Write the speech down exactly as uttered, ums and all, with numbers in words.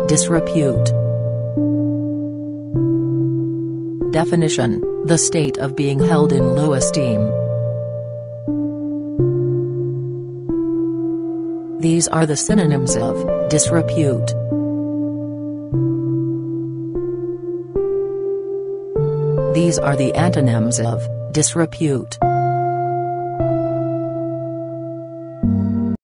Disrepute. Definition: the state of being held in low esteem. These are the synonyms of disrepute. These are the antonyms of disrepute.